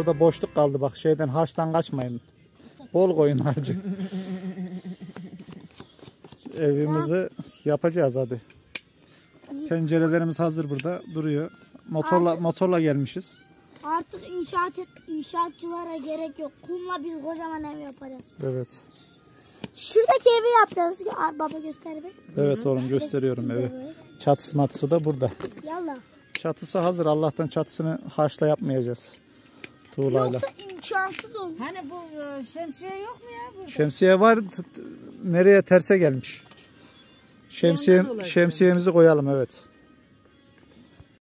Orada boşluk kaldı bak. Şeyden harçtan kaçmayın. Bol koyun harcı. Evimizi yapacağız hadi. Pencerelerimiz hazır burada duruyor. Motorla gelmişiz. Artık inşaatçılara gerek yok. Kumla biz kocaman ev yapacağız. Evet. Şuradaki evi yapacağız. Baba göster be. Evet oğlum gösteriyorum evi. Çatısı matısı da burada. Yallah. Çatısı hazır. Allah'tan çatısını harçla yapmayacağız. Tuğlayla. Yoksa imkansız olur. Hani bu şemsiye yok mu ya burada? Şemsiye var. Nereye terse gelmiş. Şemsiyemizi koyalım evet.